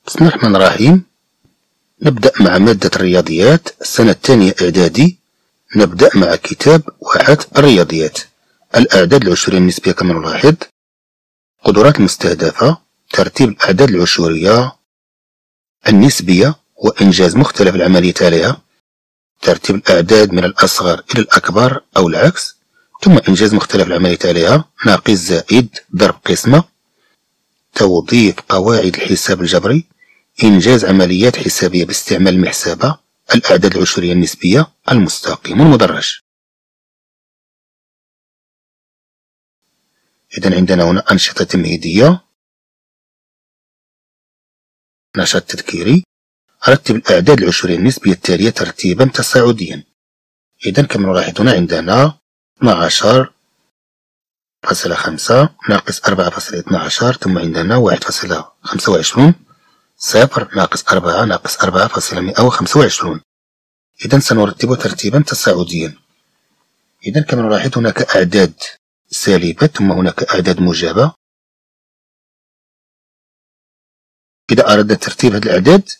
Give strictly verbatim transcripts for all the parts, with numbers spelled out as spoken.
بسم الله الرحمن الرحيم. نبدأ مع مادة الرياضيات السنة الثانية إعدادي. نبدأ مع كتاب واحد الرياضيات. الأعداد العشرية النسبية كما نلاحظ، قدرات المستهدفة، ترتيب الأعداد العشرية النسبية وإنجاز مختلف العمليات عليها، ترتيب الأعداد من الأصغر إلى الأكبر أو العكس، ثم إنجاز مختلف العمليات عليها، ناقص زائد ضرب قسمة، توظيف قواعد الحساب الجبري، إنجاز عمليات حسابية باستعمال المحسبة، الأعداد العشرية النسبية، المستقيم والمدرج. إذن عندنا هنا أنشطة تمهيدية. نشاط تذكيري: رتب الأعداد العشرية النسبية التالية ترتيبا تصاعديا. إذن كما نلاحظ هنا عندنا اثنا عشر فاصلة خمسة ناقص أربعة فاصلة اثنا عشر، ثم عندنا واحد فاصلة خمسة وعشرين، صفر ناقص أربعة ناقص أربعة فاصلة مئة وخمسة وعشرين. إذن سنرتب ترتيبا تصاعديا. إذن كما نلاحظ هناك أعداد سالبة ثم هناك أعداد موجبة. إذا أردنا ترتيب هذه الأعداد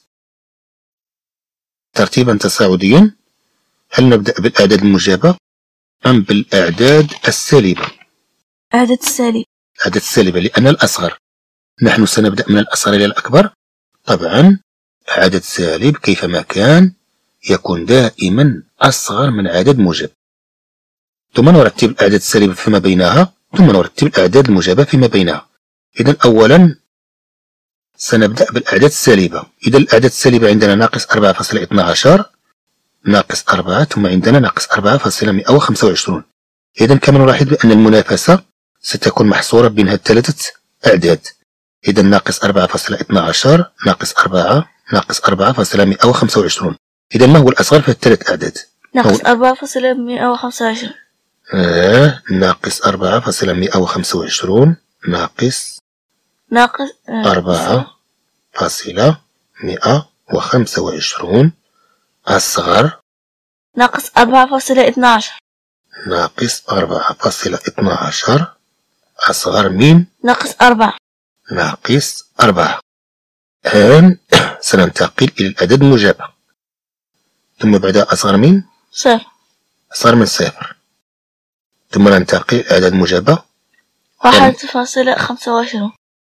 ترتيبا تصاعديا، هل نبدأ بالأعداد الموجبة أم بالأعداد السالبة؟ أعداد السالبة. الأعداد السالبة لأن الأصغر. نحن سنبدأ من الأصغر إلى الأكبر. طبعا عدد سالب كيفما كان يكون دائما أصغر من عدد موجب، ثم نرتب الأعداد السالبة فيما بينها، ثم نرتب الأعداد الموجبة فيما بينها. إذن أولا سنبدأ بالأعداد السالبة. إذا الأعداد السالبة عندنا ناقص أربعة فاصلة اثنا عشر ناقص أربعة، ثم عندنا ناقص أربعة فاصلة مئة وخمسة وعشرين. إذن كما نلاحظ بأن المنافسة ستكون محصورة بين هذه الثلاثة أعداد. إذا ناقص أربعة فاصلة اثنا عشر ناقص أربعة ناقص أربعة فاصلة مئة وخمسة وعشرين. إذا ما هو الأصغر في الثلاث أعداد؟ ناقص أربعة فاصلة مئة وخمسة وعشرين. آه ناقص أربعة فاصلة مئة وخمسة وعشرين ناقص ناقص آه. أربعة فاصلة مئة وخمسة وعشرين أصغر ناقص أربعة فاصلة اثنا عشر ناقص أربعة فاصلة اثنا عشر أصغر من ناقص أربعة ناقص أربعة. الآن سننتقل إلى الأعداد الموجبة، ثم بعدها أصغر من صفر أصغر من صفر، ثم ننتقل إلى الأعداد الموجبة واحد فاصلة خمسة وعشرين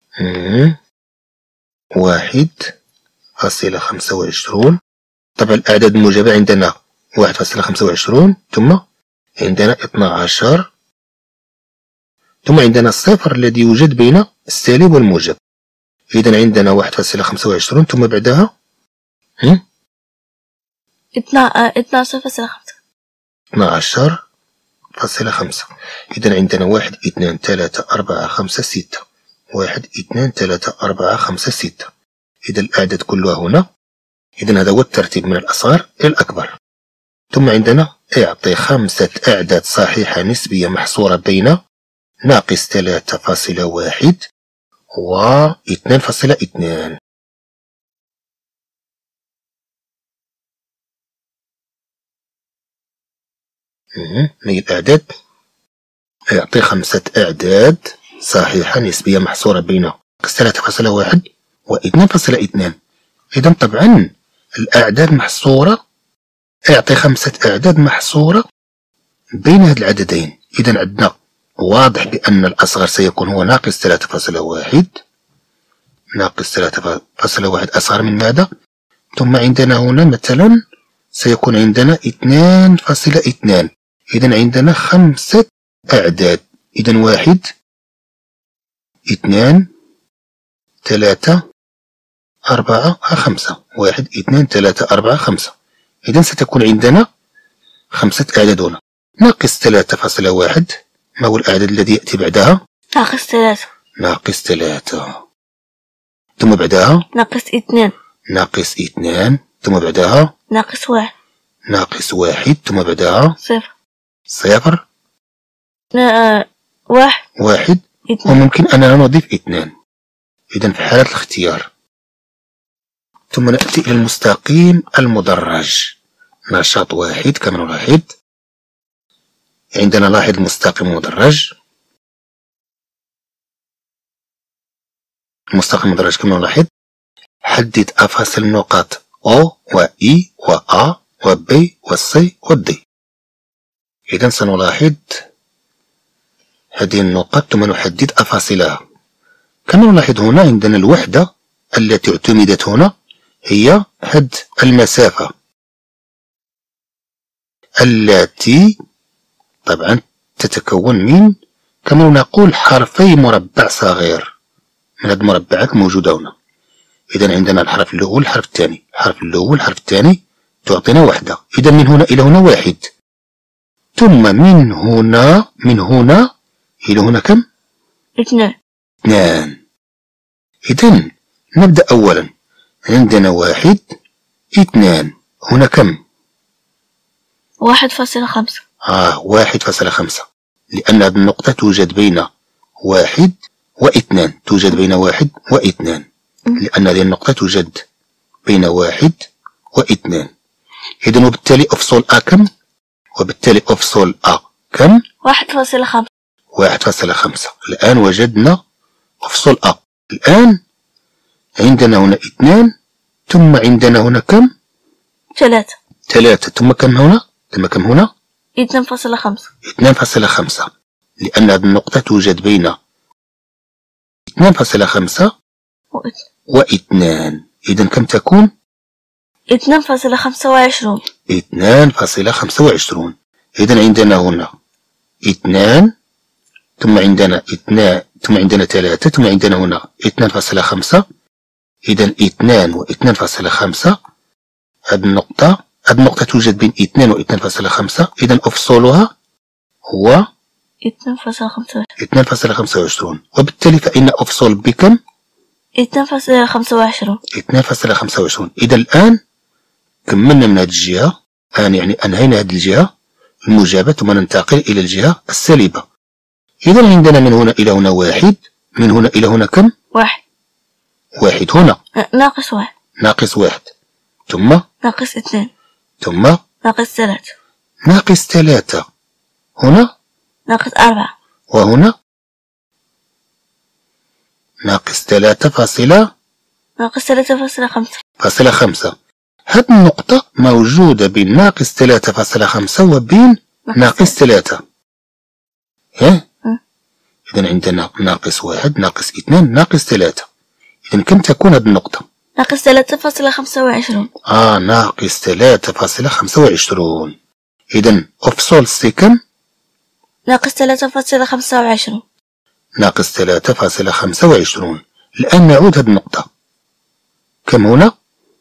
واحد فاصلة خمسة وعشرين. طبعا الأعداد الموجبة عندنا واحد فاصلة خمسة وعشرين، ثم عندنا اثنا عشر، ثم عندنا الصفر الذي يوجد بين السالب والموجب. إذا عندنا واحد فاصلة خمسة وعشرين ثم بعدها اثنا عشر فاصلة خمسة اثنا عشر فاصلة خمسة. إذا عندنا واحد اثنان ثلاثة أربعة خمسة ستة، واحد اثنان ثلاثة أربعة خمسة ستة. إذا الأعداد كلها هنا. إذا هذا هو الترتيب من الأصغر إلى الأكبر. ثم عندنا اعطي خمسة أعداد صحيحة نسبية محصورة بين ناقص ثلاثة فاصلة واحد و اثنان فاصلة اثنان. ما هي الأعداد؟ يعطي خمسة أعداد صحيحة نسبية محصورة بين ناقص ثلاثة فاصلة واحد و اثنان فاصلة اثنان. إذا طبعا الأعداد محصورة، يعطي خمسة أعداد محصورة بين هذه العددين. إذا عندنا واضح بأن الأصغر سيكون هو ناقص ثلاثة فاصلة واحد، ناقص ثلاثة فاصلة واحد أصغر من ماذا؟ ثم عندنا هنا مثلا سيكون عندنا اثنان فاصلة اثنان. إذا عندنا خمسة أعداد. إذا واحد اثنان ثلاثة أربعة خمسة، واحد اثنان ثلاثة أربعة خمسة. إذا ستكون عندنا خمسة أعداد هنا. ناقص ثلاثة فاصلة واحد، ما هو الأعداد الذي يأتي بعدها؟ ناقص ثلاثة ناقص ثلاثة، ثم بعدها ناقص اثنان ناقص اثنان، ثم بعدها ناقص واحد ناقص واحد، ثم بعدها صفر صفر نا... واحد واحد اثنان. وممكن أننا نضيف اثنان. إذا في حالة الاختيار. ثم نأتي إلى المستقيم المدرج. نشاط واحد كما نلاحظ عندنا لاحظ المستقيم المدرج. المستقيم المدرج كما نلاحظ حدد أفاصل النقاط أو و إي و أ و بي و سي و دي. إذا سنلاحظ هذه النقاط ثم نحدد أفاصلها. كما نلاحظ هنا عندنا الوحدة التي اعتمدت هنا هي هذه المسافة التي طبعا تتكون من كما نقول حرفي مربع صغير من هذه المربعات الموجودة هنا. إذا عندنا الحرف الأول الحرف الثاني، الحرف الأول الحرف الثاني تعطينا وحدة. إذا من هنا إلى هنا واحد، ثم من هنا من هنا إلى هنا كم؟ اثنان. اثنان. إذا نبدأ أولا، عندنا واحد اثنان، هنا كم؟ واحد فاصلة خمسة. آه واحد فاصلة خمسة، لأن هذه النقطة توجد بين واحد واثنان، توجد بين واحد واثنان، لأن هذه النقطة توجد بين واحد واثنان. إذا وبالتالي أفصل أ كم؟ وبالتالي أفصل أ كم؟ واحد فاصلة خمسة. واحد فاصلة خمسة. الآن وجدنا أفصل أ. الآن عندنا هنا اثنان، ثم عندنا هنا كم؟ ثلاثة. ثلاثة، ثم كم هنا؟ ثم كم هنا؟ اثنان فاصلة خمسة. اثنان فاصلة خمسة، لأن هذه النقطة توجد بين اثنان فاصلة خمسة واثنان. إذا كم تكون؟ اثنان فاصلة خمسة وعشرون. اثنان فاصلة خمسة وعشرون. إذا عندنا هنا اثنان، ثم عندنا اثنان، ثم عندنا ثلاثة، ثم عندنا هنا اثنان فاصلة خمسة. إذا اثنان واثنان فاصلة خمسة، هذه النقطة هذه النقطة توجد بين اثنان واثنان فاصلة خمسة. إذا أفصلها هو اثنان فاصلة خمسة وعشرون. اثنان فاصلة خمسة وعشرون، وبالتالي فإن أفصل بكم؟ اثنان فاصلة خمسة وعشرون. اثنان فاصلة خمسة وعشرون. إذا الآن كملنا من هذه الجهة، الآن يعني أنهينا هذه الجهة الموجبة، ثم ننتقل إلى الجهة السالبة. إذا عندنا من هنا إلى هنا واحد، من هنا إلى هنا كم؟ واحد. واحد هنا ناقص واحد. ناقص واحد، ثم ناقص اثنان، ثم ناقص ثلاثة، ناقص ثلاثة، هنا ناقص أربعة، وهنا ناقص ثلاثة فاصلة ناقص ثلاثة فاصلة خمسة. فاصلة خمسة. هذه النقطة موجودة بين ناقص ثلاثة فاصلة خمسة وبين ناقص ثلاثة. ها؟ إذا عندنا ناقص واحد، ناقص اثنان، ناقص ثلاثة. إذا كم تكون هذه النقطة؟ ناقص ثلاثة فاصلة خمسة وعشرون. آه ناقص ثلاثة فاصلة خمسة وعشرون. إذا أفصل سي كم؟ ناقص ثلاثة فاصلة خمسة وعشرون. ناقص ثلاثة فاصلة خمسة وعشرون. الآن نعود هذه النقطة، كم هنا؟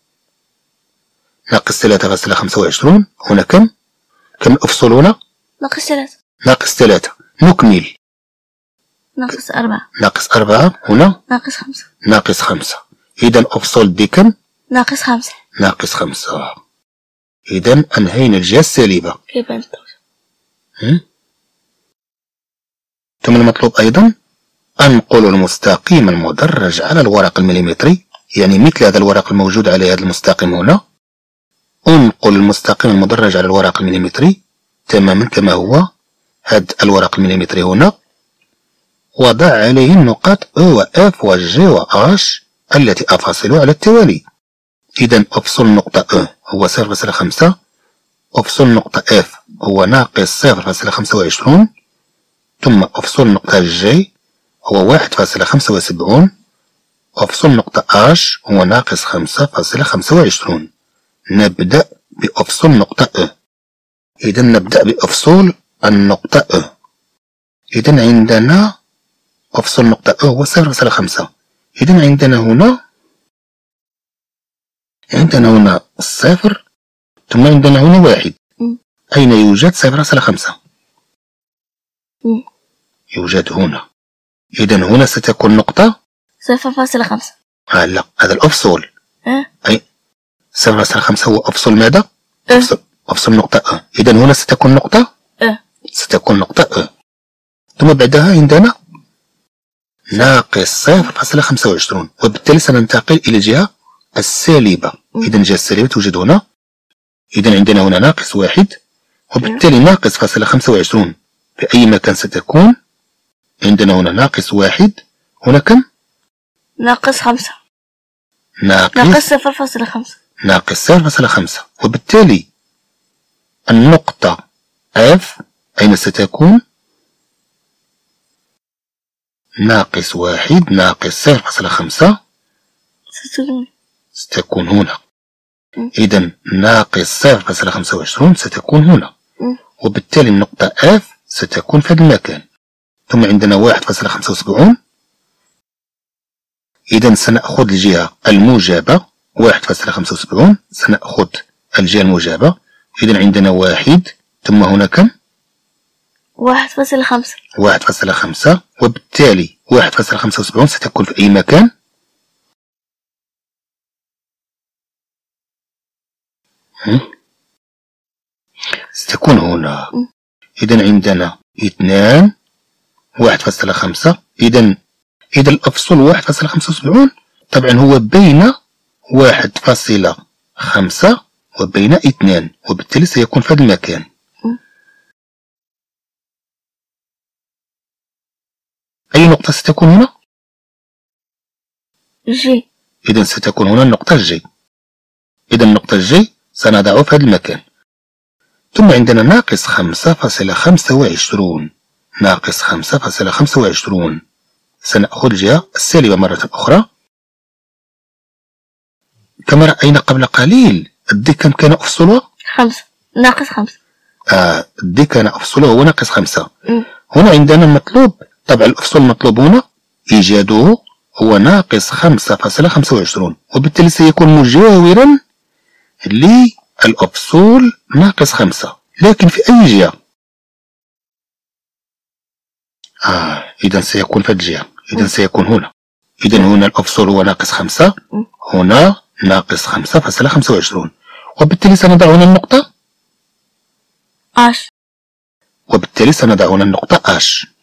ناقص ثلاثة فاصلة خمسة وعشرون، هنا كم؟ كم أفصل هنا؟ ناقص ثلاثة. ناقص ثلاثة. نكمل. ناقص أربعة. ناقص أربعة، هنا ناقص خمسة. ناقص خمسة. إذا أفصل بكم؟ ناقص خمسة. ناقص خمسة. إذا أنهينا الجهة السالبة. كيف أنت؟ ثم المطلوب أيضا أنقل المستقيم المدرج على الورق المليمتري، يعني مثل هذا الورق الموجود على هذا المستقيم هنا. أنقل المستقيم المدرج على الورق المليمتري تماما كما هو هذا الورق المليمتري هنا، وضع عليه النقاط O و F و G و H التي أفاصل على التوالي. إذا أفصل نقطة E هو صفر فاصلة خمسة، أفصل نقطة F هو ناقص صفر فاصلة خمسة وعشرون، ثم أفصل نقطة G هو واحد فاصلة خمسة وسبعون، أفصل نقطة H هو ناقص خمسة فاصلة خمسة وعشرون. نبدأ بأفصل نقطة E. إذا نبدأ بأفصول النقطة E. إذا عندنا أفصل نقطة E هو صفر فاصلة خمسة. إذا عندنا هنا عندنا هنا الصفر، ثم عندنا هنا واحد. أين يوجد صفر فاصلة خمسة؟ يوجد هنا. إذا هنا ستكون نقطة صفر فاصلة خمسة. آه لا، هذا الأفصول. أه؟ أي صفر فاصلة خمسة هو أفصل ماذا؟ أه؟ أفصل, أفصل نقطة أ. إذا هنا ستكون نقطة أه؟ ستكون نقطة أ. ثم بعدها عندنا ناقص صفر فاصلة خمسة وعشرون، وبالتالي سننتقل إلى الجهة السالبة. إذا الجهة السالبة توجد هنا. إذا عندنا هنا ناقص واحد، وبالتالي ناقص فاصلة خمسة وعشرون في أي مكان ستكون. عندنا هنا ناقص واحد، هنا كم؟ ناقص خمسة. ناقص ناقص صفر فاصلة خمسة. ناقص صفر فاصلة خمسة، وبالتالي النقطة F أين ستكون؟ ناقص واحد ناقص صفر فاصلة خمسة ستكون ستكون هنا. إذا ناقص صفر فاصلة خمسة وعشرين ستكون هنا، وبالتالي النقطة F ستكون في هذا المكان. ثم عندنا واحد فاصلة خمسة وسبعين، إذا سنأخذ الجهة الموجبة واحد فاصلة خمسة وسبعين، سنأخذ الجهة الموجبة. إذا عندنا واحد، ثم هنا كم؟ واحد فاصلة خمسة. واحد فاصلة خمسة، وبالتالي واحد فاصلة خمسة وسبعين ستكون في أي مكان؟ ستكون هنا. إذا عندنا اثنان واحد فاصلة خمسة، إذا إذا الأفصل واحد فاصلة خمسة وسبعين طبعا هو بين واحد فاصلة خمسة وبين اثنان، وبالتالي سيكون في هذا المكان. أي نقطة ستكون هنا؟ جي. إذا ستكون هنا النقطة جي. إذا النقطة جي سنضعها في هذا المكان. ثم عندنا ناقص خمسة فاصلة خمسة وعشرين، ناقص خمسة فاصلة خمسة وعشرين، سنأخذ الجهة السالبة مرة أخرى. كما رأينا قبل قليل الدي كم كان أفصلها؟ خمسة ناقص خمسة. آه الدي كان أفصله هو ناقص خمسة. م. هنا عندنا المطلوب، طبعا الأفصل المطلوب هنا إيجاده هو ناقص خمسة فاصلة خمسة وعشرين، وبالتالي سيكون مجاورا للأفصول ناقص خمسة، لكن في أي جهة؟ آه إذا سيكون في الجهة، إذا سيكون هنا. إذا هنا الأفصول هو ناقص خمسة، هنا ناقص خمسة فاصلة خمسة وعشرين، وبالتالي سنضع هنا النقطة اش، وبالتالي سنضع هنا النقطة اش.